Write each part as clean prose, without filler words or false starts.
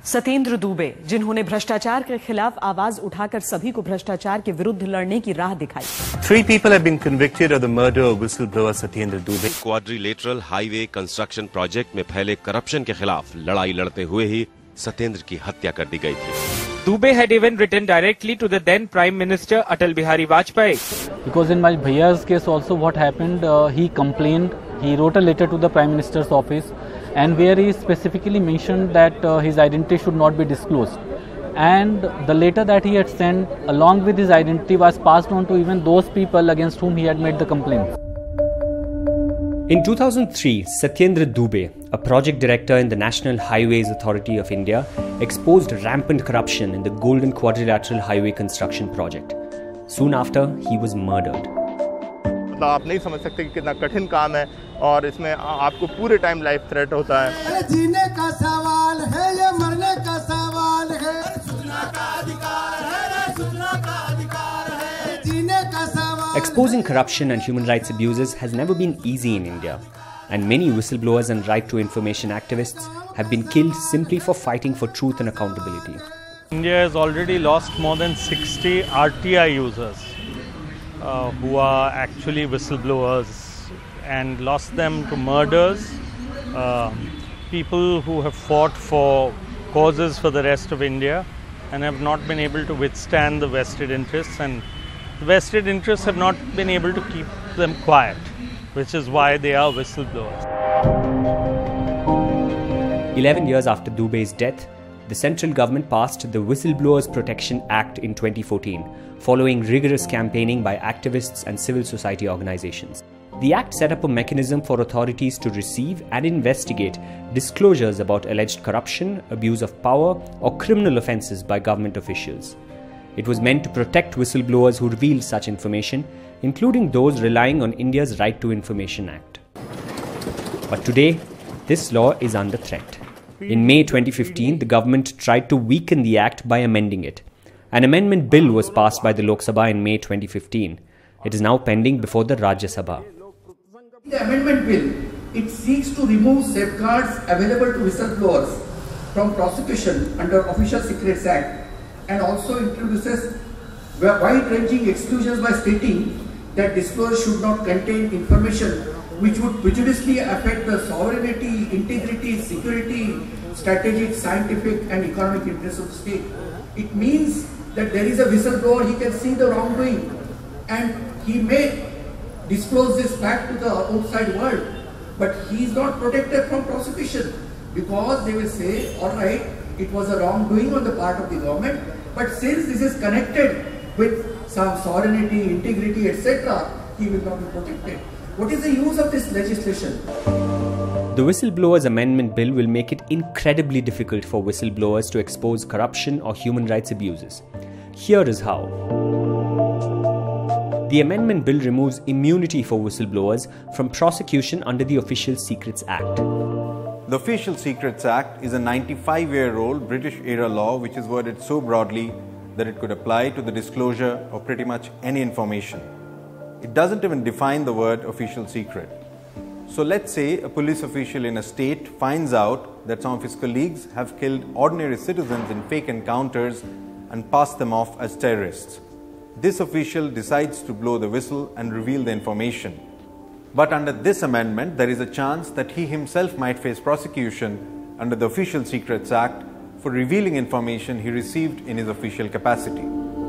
सत्येंद्र दुबे, जिन्होंने भ्रष्टाचार के खिलाफ आवाज उठाकर सभी को भ्रष्टाचार के विरुद्ध लड़ने की राह दिखाई। 3 people have been convicted of the murder of whistleblower Satyendra Dubey. Quadrilateral highway construction project में फैले करप्शन के खिलाफ लड़ाई लड़ते हुए ही सत्येंद्र की हत्या कर दी गई थी। Dubey had even written directly to the then Prime Minister Atal Bihari Vajpayee. Because in my bhaiya's case also what happened, he complained, he wrote a letter to the Prime Minister's office and where he specifically mentioned that his identity should not be disclosed. And the letter that he had sent along with his identity was passed on to even those people against whom he had made the complaint. In 2003, Satyendra Dubey, a project director in the National Highways Authority of India, exposed rampant corruption in the Golden Quadrilateral Highway construction project. Soon after, he was murdered. आप नहीं समझ सकते कि कितना कठिन काम है और इसमें आपको पूरे टाइम लाइफ थ्रेट होता है। जीने का सवाल है ये मरने का सवाल है, सूचना का अधिकार है, सूचना का अधिकार है, जीने का सवाल। Exposing corruption and human rights abuses has never been easy in India, and many whistleblowers and right to information activists have been killed simply for fighting for truth and accountability. India has already lost more than 60 RTI users who are actually whistleblowers and lost them to murders, people who have fought for causes for the rest of India and have not been able to withstand the vested interests, and the vested interests have not been able to keep them quiet, which is why they are whistleblowers. 11 years after Dubey's death, the central government passed the Whistleblowers Protection Act in 2014, following rigorous campaigning by activists and civil society organizations. The act set up a mechanism for authorities to receive and investigate disclosures about alleged corruption, abuse of power, or criminal offences by government officials. It was meant to protect whistleblowers who reveal such information, including those relying on India's Right to Information Act. But today, this law is under threat. In May 2015, the government tried to weaken the act by amending it. An amendment bill was passed by the Lok Sabha in May 2015. It is now pending before the Rajya Sabha. The amendment bill, it seeks to remove safeguards available to whistleblowers from prosecution under Official Secrets Act and also introduces wide-ranging exclusions by stating that disclosure should not contain information which would prejudicially affect the sovereignty, integrity, security, strategic, scientific and economic interests of the state. It means that there is a whistleblower, he can see the wrongdoing and he may disclose this back to the outside world, but he is not protected from prosecution because they will say, alright, it was a wrongdoing on the part of the government, but since this is connected with some sovereignty, integrity, etc., he will not be protected. What is the use of this legislation? The Whistleblowers Amendment Bill will make it incredibly difficult for whistleblowers to expose corruption or human rights abuses. Here is how. The Amendment Bill removes immunity for whistleblowers from prosecution under the Official Secrets Act. The Official Secrets Act is a 95-year-old British-era law which is worded so broadly that it could apply to the disclosure of pretty much any information. It doesn't even define the word official secret. So let's say a police official in a state finds out that some of his colleagues have killed ordinary citizens in fake encounters and passed them off as terrorists. This official decides to blow the whistle and reveal the information. But under this amendment, there is a chance that he himself might face prosecution under the Official Secrets Act for revealing information he received in his official capacity.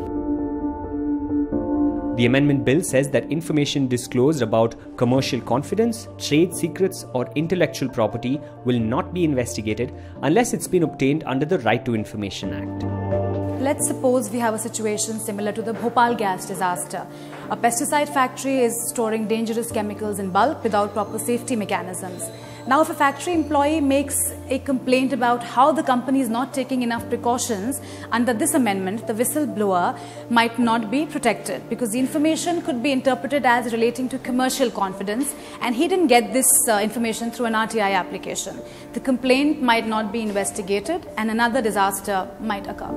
The amendment bill says that information disclosed about commercial confidence, trade secrets, or intellectual property will not be investigated unless it's been obtained under the Right to Information Act. Let's suppose we have a situation similar to the Bhopal gas disaster. A pesticide factory is storing dangerous chemicals in bulk without proper safety mechanisms. Now, if a factory employee makes a complaint about how the company is not taking enough precautions, under this amendment, the whistleblower might not be protected because the information could be interpreted as relating to commercial confidence and he didn't get this information through an RTI application. The complaint might not be investigated and another disaster might occur.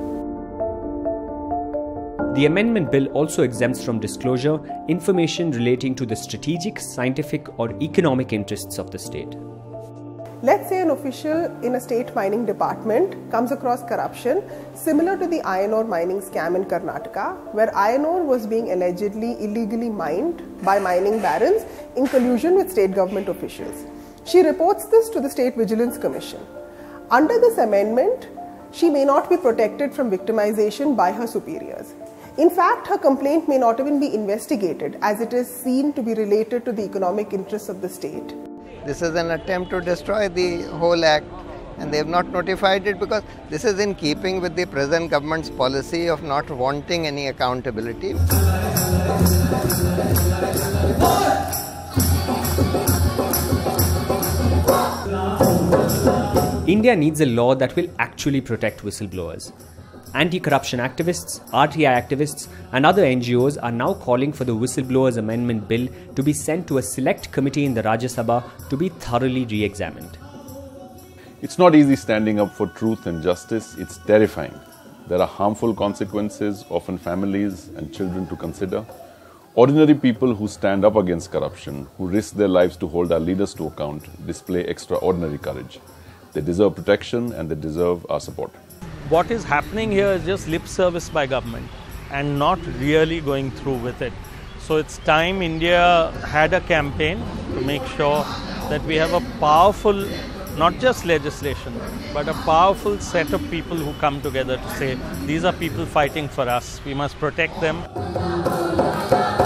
The amendment bill also exempts from disclosure information relating to the strategic, scientific, or economic interests of the state. Let's say an official in a state mining department comes across corruption similar to the iron ore mining scam in Karnataka, where iron ore was being allegedly illegally mined by mining barons in collusion with state government officials. She reports this to the State Vigilance Commission. Under this amendment, she may not be protected from victimization by her superiors. In fact, her complaint may not even be investigated, as it is seen to be related to the economic interests of the state. This is an attempt to destroy the whole act, and they have not notified it because this is in keeping with the present government's policy of not wanting any accountability. India needs a law that will actually protect whistleblowers. Anti-corruption activists, RTI activists and other NGOs are now calling for the Whistleblowers Amendment Bill to be sent to a select committee in the Rajya Sabha to be thoroughly re-examined. It's not easy standing up for truth and justice, it's terrifying. There are harmful consequences, often families and children to consider. Ordinary people who stand up against corruption, who risk their lives to hold our leaders to account, display extraordinary courage. They deserve protection and they deserve our support. What is happening here is just lip service by government and not really going through with it. So it's time India had a campaign to make sure that we have a powerful, not just legislation, but a powerful set of people who come together to say, these are people fighting for us, we must protect them.